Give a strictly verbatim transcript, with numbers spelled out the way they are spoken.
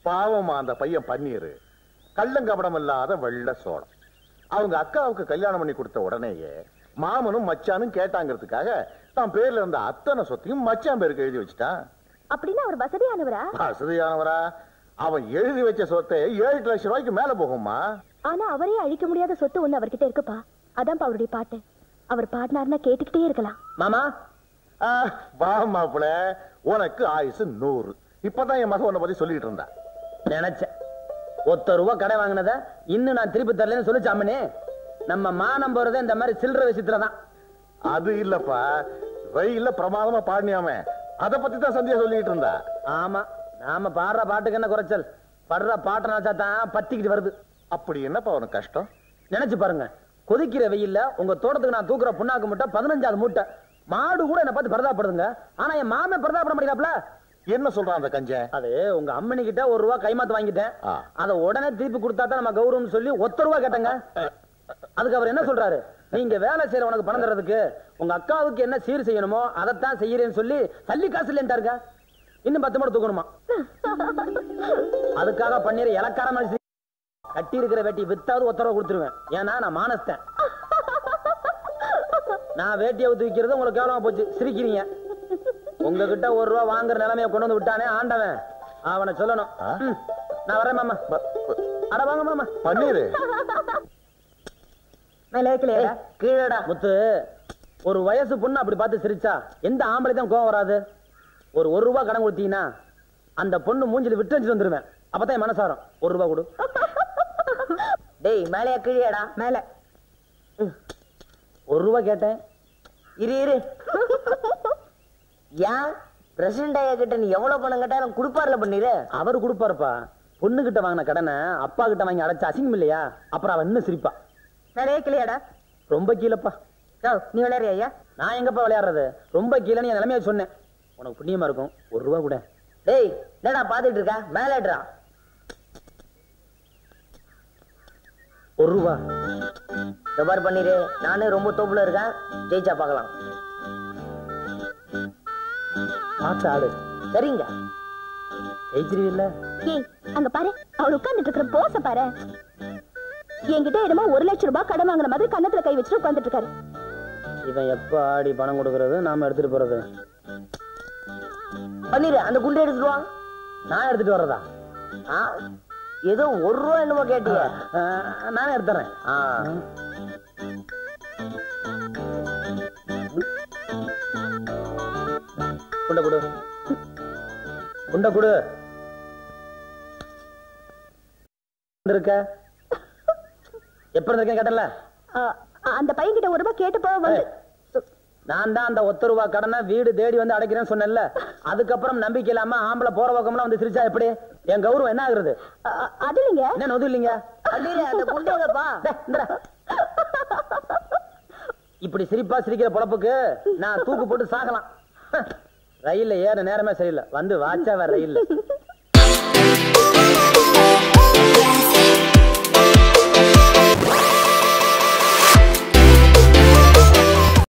பாவமா அந்த பையன் பன்னீர் கள்ளங்கபடம் இல்லாத வெள்ள சோளம். அவங்க அக்காவுக்கு கல்யாணம் பண்ணி கொடுத்த உடனேயே மாமனும் மச்சானும் கேட்டாங்கிறதுக்காக தான் பேர்ல இருந்த அத்தனை சொத்தையும் மச்சான் பேருக்கு எழுதி வச்சுட்டான். அப்படின்னா அவர் வசதியானவரா? வசதியானவரா? அவன் எழுதி வச்ச சொத்தை ஏழு லட்சம் ரூபாய்க்கு மேல போகுமா? ஆனா அவரே அழிக்க முடியாத சொத்து ஒண்ணு அவர்கிட்ட இருக்குப்பா. அதான் அவருடைய பாட்டு. அவர் பாடினார்னா கேட்டுக்கிட்டே இருக்கலாம். மாமா வா மாப்பிள, உனக்கு ஆயுசு நூறு. இப்பதான் என் மகன் உன்னை பத்தி சொல்லிட்டு இருந்தா. நினைச்சேன் ஒத்த ரூபா கடை வாங்கினத இன்னும் நான் திருப்பி தரலன்னு சொல்லிச்சாமனே. நம்ம மானம் போறதே இந்த மாதிரி சில்லற விஷயத்துலதான். அது இல்லப்பா, ரயில்ல பிரமாதமா பாடினியாமே, அத பத்தி தான் சந்தியா சொல்லிட்டு இருந்தா. ஆமா, நாம பாடுற பாட்டுக்கு என்ன குறைச்சல்? படுற பாட்டை நினைச்சா தான் பத்திக்கிட்டு வருது. அப்படி என்னப்பா உனக்கு கஷ்டம்? நினைச்சு பாருங்க, கொதிக்கிற வெயில்ல உங்க தோட்டத்துக்கு நான் தூக்குற புண்ணாக்கு மூட்டை பதினஞ்சாவது மூட்டை. மாடு கூட என்ன பார்த்து பரதாப்படுதுங்க. ஆனா என் மாமன் பரதாப்பட மாட்டேங்கிறாப்ல. என்ன சொல்றான் அந்த கஞ்சன்? அது உங்க அம்மனி கிட்ட ஒரு ரூபா கைமாத்து வாங்கிட்டேன். அதை உடனே திருப்பி கொடுத்தா தான் நம்ம கௌரவம் சொல்லி ஒத்த ரூபா கேட்டங்க. அதுக்கு அவர் என்ன சொல்றாரு, நீங்க வேலை செய்யற உனக்கு பணம் தர்றதுக்கு உங்க அக்காவுக்கு என்ன சீர் செய்யணுமோ அதைத்தான் செய்யறேன்னு சொல்லி தள்ளி காசு இல்லைன்ட்டாருங்க. இன்னும் பத்து மணி தூக்கணுமா? அதுக்காக பண்ணிற இலக்கார மனுஷன் கட்டி இருக்கிற வேட்டி வித்தாவது ஒத்த ரூபா கொடுத்துருவேன். ஏன்னா நான் மானஸ்தேன். நான் வேட்டியை ஊத்தி வைக்கிறது உங்களுக்கு கேவலமா போச்சு, சிரிக்கிறீங்க. உங்ககிட்ட ஒரு ரூபா வாங்குற நிலைமையை கொண்டு வந்து விட்டானே ஆண்டவன், அவனை சொல்லணும். நான் வரேன் மாமா. அட வாங்க மாமா. பன்னீர் கீழடா முத்து. ஒரு வயசு பொண்ணு அப்படி பார்த்து சிரிச்சா எந்த ஆம்பளை தான் கோவம் வராது? ஒரு ஒரு ரூபா கடன் கொடுத்தீங்கன்னா அந்த பொண்ணு மூஞ்சில விட்டு வச்சுட்டு வந்துருவேன். அப்பதான் என் மனசாரம். ஒரு ரூபா கொடு. டேய் மேலையா கீழேடா? மேல. ஒரு ரூபா கேட்டேன். இரு இரு. ஏன் பிரசிடண்ட் ஐயா கிட்ட நீ எவ்வளவு பணம் கேட்டாலும் கொடுப்பார்ல பன்னீரு? அவரு கொடுப்பாருப்பா. பொண்ணு கிட்ட வாங்கின கடனை அப்பா கிட்ட வாங்கி அடைச்ச அசிங்கம் இல்லையா? அப்புறம் அவன் இன்னும் சிரிப்பா. நிறைய கிளியாடா? ரொம்ப கீழப்பா. நீ விளையாடுறியா ஐயா? நான் எங்கப்பா விளையாடுறது? ரொம்ப கீழே என் நிலைமையை சொன்னேன். உனக்கு புண்ணியமா இருக்கும், ஒரு ரூபா கூட. டேய் என்னடா பாத்துட்டு இருக்க? மேலேடுறா. ஒரு ரூபா பார் பன்னீரு, நானே ரொம்ப தோப்புல இருக்கேன். ஜெயிச்சா பாக்கலாம். பார்த்து ஆடு. சரிங்க. ஜெயிச்சிருவில்ல? ஏய் அங்க பாரு, அவள் உட்கார்ந்துட்டு இருக்கிற போச பாரு. என்கிட்ட என்னமோ ஒரு லட்சம் ரூபாய் கடன் வாங்குற மாதிரி கண்ணத்துல கை வச்சுட்டு உட்கார்ந்துட்டு இருக்காரு. இவன் எப்ப ஆடி பணம் கொடுக்கறது, நாம எடுத்துட்டு போறது? பன்னீரு அந்த குண்டை எடுத்துட்டு வா. நான் எடுத்துட்டு வர்றதா? ஏதோ ஒரு ரூபா என்னமோ கேட்டிய. நானே எடுத்துறேன். குண்ட குடு, குண்ட குடு. இருக்க எப்ப இருந்திருக்கேன் கேட்டல? அந்த பையன் கிட்ட ஒரு ரூபாய் கேட்டு போ. வந்து நான் தான் அந்த ஒத்த ரூபா கடனை வீடு தேடி வந்து அடைக்கிறேன்னு சொன்னேன்ல. அதுக்கப்புறம் நம்பிக்கை இல்லாம ஆம்பளை போற பக்கம்லாம் வந்து சிரிச்சா எப்படி? என் கௌரவம் என்ன ஆகுறது? அது இல்லைங்க. என்ன நொது இல்லைங்க? அந்த குண்டேப்பா. இப்படி சிரிப்பா சிரிக்கிற பொழப்புக்கு நான் தூக்கு போட்டு சாகலாம். ரயில்ல ஏற நேரமே சரியில்லை, வந்து வாச்சா வேற ரயில்ல.